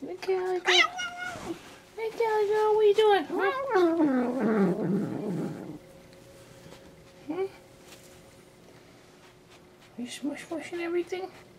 Hey, Calico. Hey, Calico, what are you doing? Hmm? Are you smushing everything?